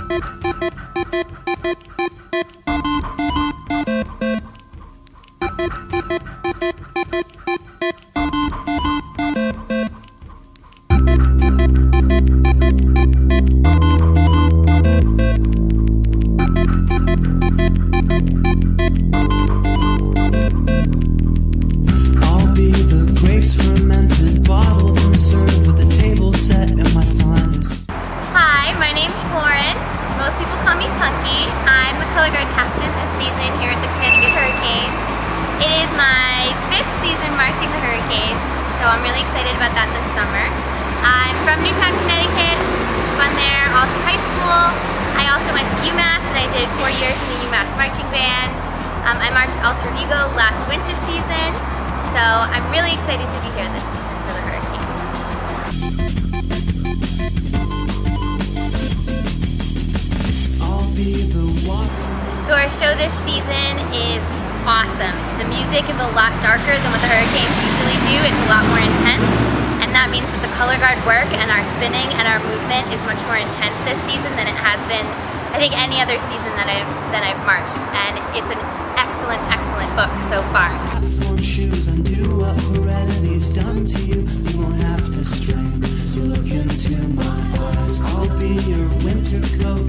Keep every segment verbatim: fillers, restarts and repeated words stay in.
I'm the color guard captain this season here at the Connecticut Hurricanes. It is my fifth season marching the Hurricanes, so I'm really excited about that this summer. I'm from Newtown, Connecticut, spun there all through high school. I also went to UMass and I did four years in the UMass marching band. Um, I marched Alter Ego last winter season, so I'm really excited to be here this season for the Hurricanes. So our show this season is awesome. The music is a lot darker than what the Hurricanes usually do. It's a lot more intense, and that means that the color guard work and our spinning and our movement is much more intense this season than it has been, I think, any other season that I've, that I've marched. And it's an excellent, excellent book so far. Platform shoes undo what heredity's done to you. You won't have to strain to look into my eyes. I'll be your winter coat.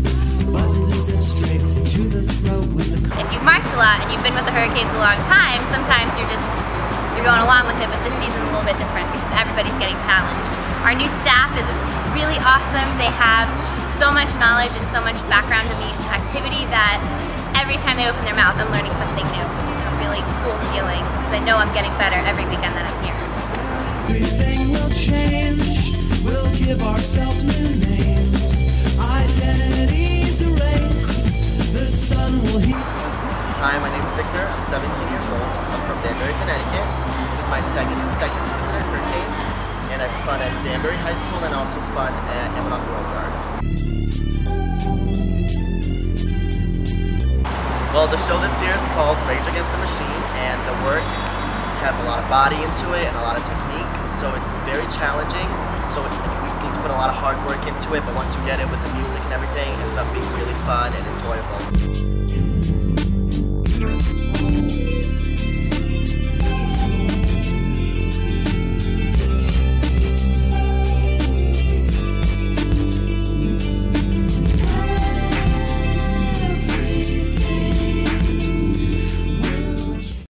If you've marched a lot and you've been with the Hurricanes a long time, sometimes you're just, you're going along with it, but this season's a little bit different because everybody's getting challenged. Our new staff is really awesome. They have so much knowledge and so much background in the activity that every time they open their mouth, I'm learning something new, which is a really cool feeling because I know I'm getting better every weekend that I'm here. Everything will change. We'll give ourselves new names. Identities erased. The sun will heat. Hi, my name is Victor. I'm seventeen years old. I'm from Danbury, Connecticut. This is my second second season at Hurricanes, and I've spun at Danbury High School and also spun at HurcsGuard. Well, the show this year is called Rage Against the Machine, and the work has a lot of body into it and a lot of technique, so it's very challenging. So it, you need to put a lot of hard work into it, but once you get it with the music and everything, it ends up being really fun and enjoyable.